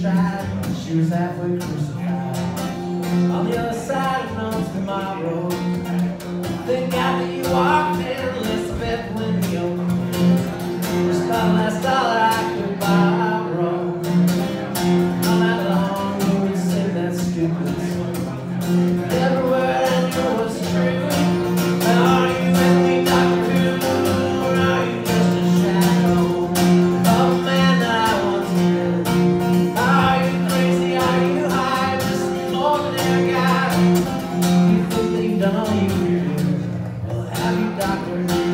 tried, she was halfway crucified. On the other side of North tomorrow, thank God that you walked in, Elizabeth, when you opened. Just about the last dollar I could borrow. Not that long ago we said that stupid song. Every word I knew was true. Are you with me, Dr. Who? Or are you just a shadow of a man that I once knew? Are you crazy? Are you high? Just an ordinary guy. You think that you've done all you can do? Well, have you, Dr. Who?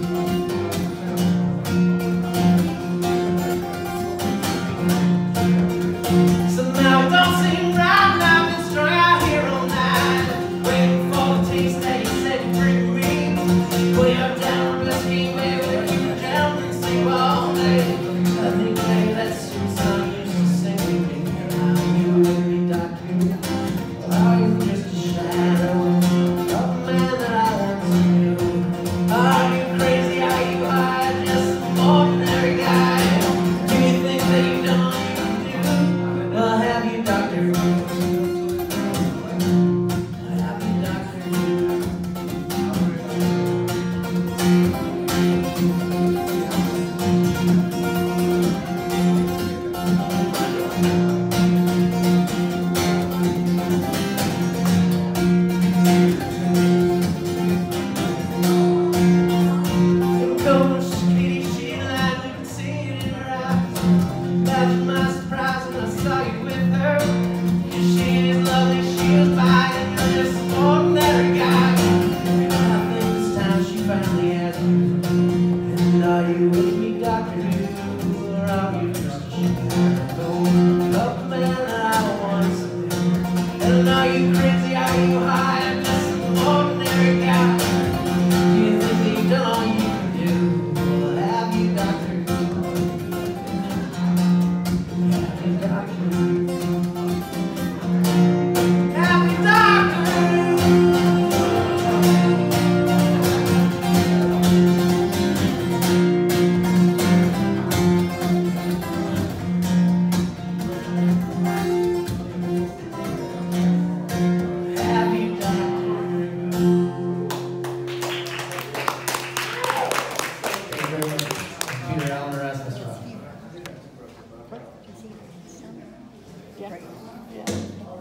Somehow it don't seem right, and I've been strung out here all night, waiting for the taste that you said you'd bring me. Put your down whiskey, baby, keep it down and sleep all day. I think maybe that sweet song used to sing with me. Are you with me, Doctor? Or are you just a shadow of a man that I once knew? Are you crazy? Are you high? Just an ordinary guy? Do you think that you've done all you can do? Well, have you, Doctor? Have you, Doctor? Coach, Katie, she lied, you can see it in her eyes. Imagine my surprise when I saw you with her. 'Cause she is lovely, she is fine, and you're just an ordinary guy. I think this time she finally has you. And are you with me, Doctor Who? Or are you just a shadow of a man that I once knew? And are you crazy? Are you high? I'm just an ordinary guy. Do you think that you've done all you can do? Well, have you, Doctor Who? Have you, Doctor Who? Have you, Doctor Who? Have you, Doctor Who? Thank you very much. Peter Allen, Erasmus Roth. Yeah.